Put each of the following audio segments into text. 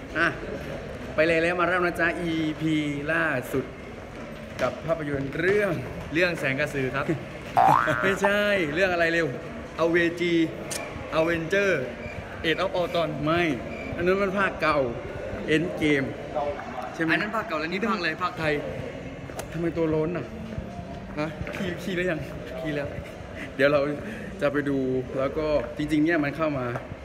อ่ะไปเลยแล้วมาเริ่มนะจ๊ะ EP ล่าสุดกับภาพยนตร์เรื่องแสงกระสือครับไม่ใช่เรื่องอะไรเร็ว AVG Avenger Age of Ultron ไม่อันนั้นมันภาคเก่า End Game ใช่ไหมอันนั้นภาคเก่าแล้วนี่ภาคอะไรภาคไทยทำไมตัวล้นอ่ะฮะขี่แล้วยังขี่แล้วเดี๋ยวเราจะไปดูแล้วก็จริงๆเนี่ยมันเข้ามา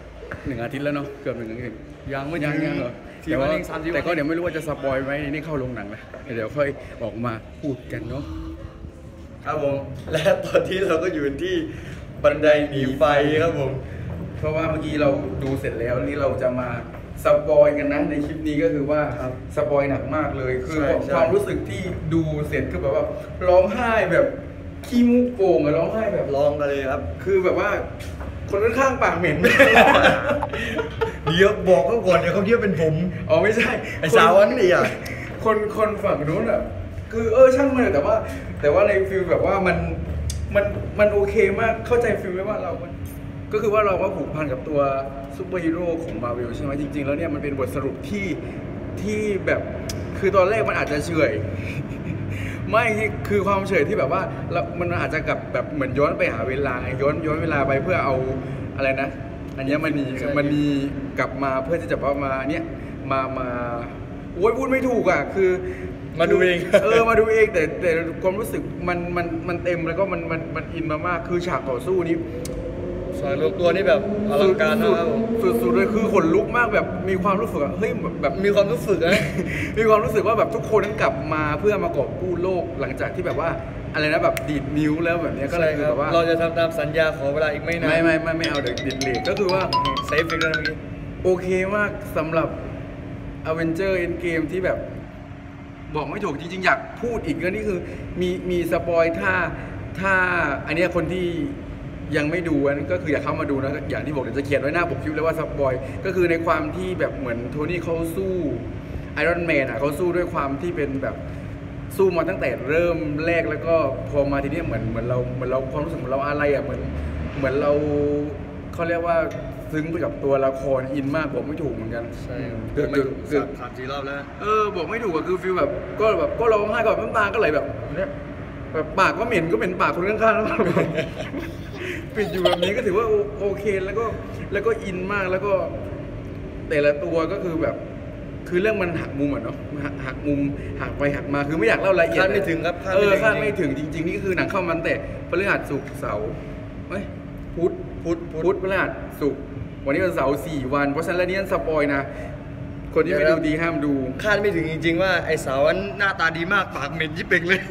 1 อาทิตย์แล้วเนาะเกือบ1 อาทิตย์ยังไม่ยังเหรอแต่ก็เดี๋ยวไม่รู้ว่าจะสปอยไหมนี่เข้าโรงหนังนะเดี๋ยวค่อยออกมาพูดกันเนาะครับผมและตอนที่เราก็อยู่ที่บันไดหนีไฟครับผมเพราะว่าเมื่อกี้เราดูเสร็จแล้วนี่เราจะมาสปอยกันนะในคลิปนี้ก็คือว่าสปอยหนักมากเลยคือความรู้สึกที่ดูเสร็จคือแบบว่าร้องไห้แบบขี้มูกโป่งอะร้องไห้แบบลองกันเลยครับคือแบบว่าคนข้างๆปากเหม็นเดี๋ยวบอกเขาก่อนเดี๋ยวเขาเรียกเป็นผมอ๋อไม่ใช่ไอ้สาวนั่นดิอ่ะคนฝั่งนู้นอ่ะคือช่างมันแต่ว่าในฟิลแบบว่ามันโอเคมากเข้าใจฟิลไหมว่าเราก็คือว่าเราก็ผูกพันกับตัวซูเปอร์ฮีโร่ของมาร์เวลใช่ไหมจริงๆแล้วเนี่ยมันเป็นบทสรุปที่แบบคือตอนแรกมันอาจจะเฉย ไม่คือความเฉยที่แบบว่ามันอาจจะกับแบบเหมือนย้อนไปหาเวลาย้อนเวลาไปเพื่อเอาอะไรนะอัญมณีกลับมาเพื่อที่จะมาเนี่ยมาโอ้ยพูดไม่ถูกอ่ะคือมาดูเองมาดูเองแต่ความรู้สึกมันเต็มแล้วก็มันอินมามากคือฉากต่อสู้นี้สายรวมตัวนี่แบบอลังการนะครับสุดเลยคือขนลุกมากแบบมีความรู้สึกเฮ้ยแบบมีความรู้สึกนะมีความรู้สึกว่าแบบทุกคนนั้นกลับมาเพื่อมากอบกู้โลกหลังจากที่แบบว่าอะไรนะแบบดีดนิ้วแล้วแบบนี้ก็เลยแบบว่าเราจะทำตามสัญญาขอเวลาอีกไม่นานไม่เอาเด็กดิดเลทก็คือว่าเซฟฟิกแล้วเมื่อกี้โอเคมากสำหรับ Avenger Endgame ที่แบบบอกไม่ถูกจริงๆอยากพูดอีกก็นี่คือมีสปอยถ้าอันนี้คนที่ยังไม่ดูนั้นก็คืออยากเข้ามาดูนะอย่างที่บอกเดี๋ยวจะเขียนไว้หน้าปกคลิปเลยว่าสปอยก็คือในความที่แบบเหมือนโทนี่เขาสู้ไอรอนแมนอ่ะเขาสู้ด้วยความที่เป็นแบบสู้มาตั้งแต่เริ่มแรกแล้วก็พอมาทีนี้เหมือนเราความรู้สึกของเราอะไรอ่ะเหมือนเราเขาเรียกว่าซึ้งไปกับตัวละครอินมากบอกไม่ถูกเหมือนกันใช่เกือบ 3-4 รอบแล้วบอกไม่ถูกอะคือฟีลแบบก็ร้องไห้ก่อนน้ำตาก็ไหลแบบเนี้ยแบบปากก็เหม็นปากคนข้างๆแล้วปิดอยู่แบบนี้ก็ถือว่าโอเคแล้วก็อินมากแล้วก็แต่ละตัวก็คือแบบคือเรื่องมันหักมุมอ่ะเนาะหักมุมหักไปหักมาคือไม่อยากเล่ารายละเอียดคาดไม่ถึงครับคาดไม่ถึงจริงๆนี่ก็คือหนังเข้ามันแต่พฤหัสศุกร์เสาร์พุธพฤหัสศุกร์วันนี้วันเสาร์4 วันเพราะฉะนั้นแล้วนี่สปอยนะคนที่ไม่ดูดีห้ามดูคาดไม่ถึงจริงๆว่าไอ้สาวนั้นหน้าตาดีมากปากเหม็นยิ่งเป็นเลย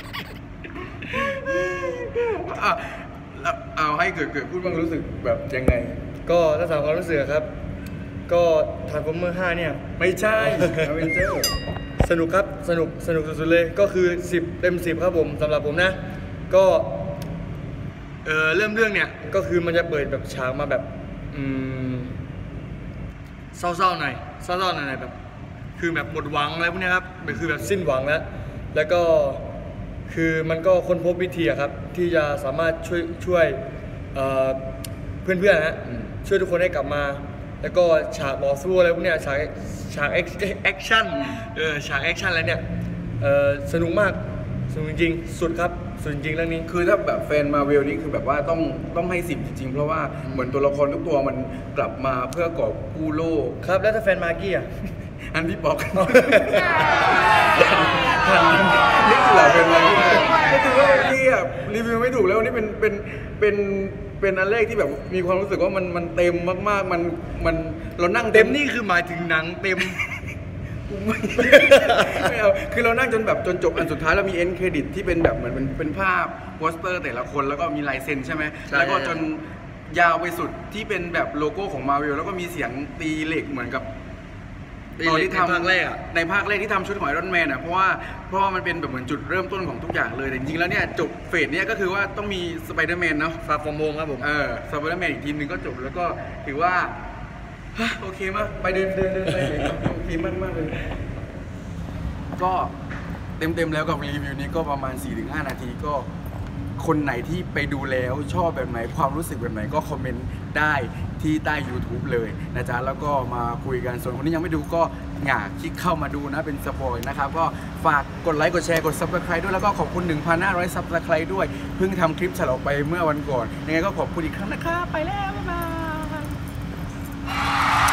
เอาให้เกิดพูดบ้างรู้สึกแบบยังไงก็ถ้าถามความรู้สึกครับก็ทาร์ฟอร์เมอร์ 5เนี่ยไม่ใช่ Avenger สนุกครับสนุกสุดๆเลยก็คือ10 เต็ม 10ครับผมสำหรับผมนะก็เรื่องเนี่ยก็คือมันจะเปิดแบบฉากมาแบบเศร้าๆหน่อยแบบคือแบบหมดหวังอะไรพวกนี้ครับคือแบบสิ้นหวังแล้วก็คือมันก็ค้นพบวิธีครับที่จะสามารถช่วยเพื่อนๆนะช่วยทุกคนให้กลับมาแล้วก็ฉากต่อสู้อะไรพวกนี้ฉากแอคชั่นฉากแอคชั่นอะไรเนี่ยสนุกมากสนุกจริงๆสุดครับสุดจริงเรื่องนี้คือถ้าแบบแฟนมาเวลนี่คือแบบว่าต้องให้10จริงๆเพราะว่าเหมือนตัวละครทุกตัวมันกลับมาเพื่อกอบกู้โลกครับแล้วถ้าแฟนมากี้อ่ะอันที่บอกนี่คือเหล่าแฟนมากี้ก็ถือว่าที่รีวิวไม่ถูกแล้วนี่เป็นอันแรกที่แบบมีความรู้สึกว่ามันเต็มมากๆมันเรานั่งเต็มนี่คือหมายถึงหนังเต็มไม่เอาคือเรานั่งจนจบอันสุดท้ายเรามีเอ็นเครดิตที่เป็นแบบเหมือนเป็นภาพโปสเตอร์แต่ละคนแล้วก็มีลายเซ็นใช่ไหมแล้วก็จนยาวไปสุดที่เป็นแบบโลโก้ของ Marvel แล้วก็มีเสียงตีเหล็กเหมือนกับตอนที่ทำในภาคแรกที่ทำชุดของไอรอนแมนอ่ะเพราะว่ามันเป็นแบบเหมือนจุดเริ่มต้นของทุกอย่างเลยแต่จริงๆแล้วเนี่ยจบเฟสเนี้ยก็คือว่าต้องมีสไปเดอร์แมนเนาะฟาร์ฟอร์โมงครับผมสไปเดอร์แมนอีกทีนึงก็จบแล้วก็ถือว่าโอเคมากไปเดินไปเลยโอเคมากเลยก็เต็มแล้วกับรีวิวนี้ก็ประมาณ 4-5 นาทีก็คนไหนที่ไปดูแล้วชอบแบบไหนความรู้สึกแบบไหนก็คอมเมนต์ได้ที่ใต้ YouTube เลยนะจ๊ะแล้วก็มาคุยกันส่วนคนที่ยังไม่ดูก็อย่าคลิกเข้ามาดูนะเป็นสปอยนะครับก็ฝากกดไลค์กดแชร์กด Subscribe ด้วยแล้วก็ขอบคุณ 1,500 Subscribe ด้วยเพิ่งทำคลิปฉลองไปเมื่อวันก่อนยังไงก็ขอบคุณอีกครั้งนะครับไปแล้วบ๊ายบาย